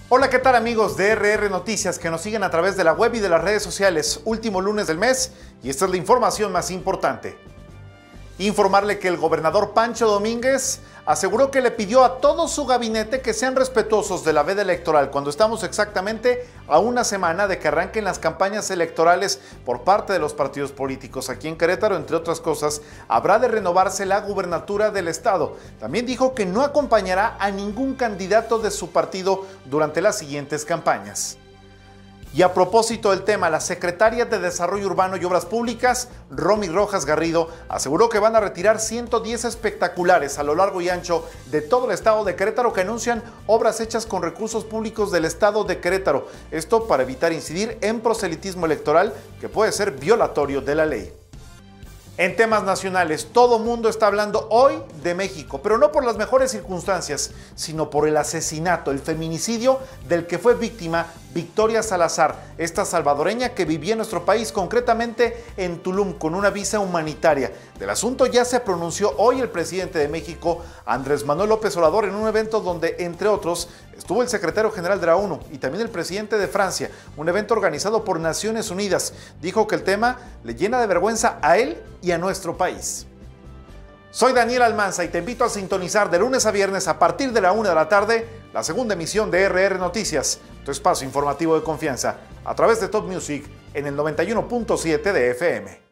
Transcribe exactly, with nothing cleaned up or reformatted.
Hola, ¿qué tal amigos de R R Noticias que nos siguen a través de la web y de las redes sociales? Último lunes del mes y esta es la información más importante. Informarle que el gobernador Pancho Domínguez aseguró que le pidió a todo su gabinete que sean respetuosos de la veda electoral cuando estamos exactamente a una semana de que arranquen las campañas electorales por parte de los partidos políticos. Aquí en Querétaro, entre otras cosas, habrá de renovarse la gubernatura del estado. También dijo que no acompañará a ningún candidato de su partido durante las siguientes campañas. Y a propósito del tema, la secretaria de Desarrollo Urbano y Obras Públicas, Romy Rojas Garrido, aseguró que van a retirar ciento diez espectaculares a lo largo y ancho de todo el estado de Querétaro que anuncian obras hechas con recursos públicos del estado de Querétaro. Esto para evitar incidir en proselitismo electoral que puede ser violatorio de la ley. En temas nacionales, todo mundo está hablando hoy de México, pero no por las mejores circunstancias, sino por el asesinato, el feminicidio del que fue víctima Victoria Salazar, esta salvadoreña que vivía en nuestro país, concretamente en Tulum, con una visa humanitaria. Del asunto ya se pronunció hoy el presidente de México, Andrés Manuel López Obrador, en un evento donde, entre otros, estuvo el secretario general de la ONU y también el presidente de Francia, un evento organizado por Naciones Unidas. Dijo que el tema le llena de vergüenza a él y a nuestro país. Soy Daniel Almanza y te invito a sintonizar de lunes a viernes a partir de la una de la tarde la segunda emisión de R R Noticias, tu espacio informativo de confianza, a través de Top Music en el noventa y uno punto siete de F M.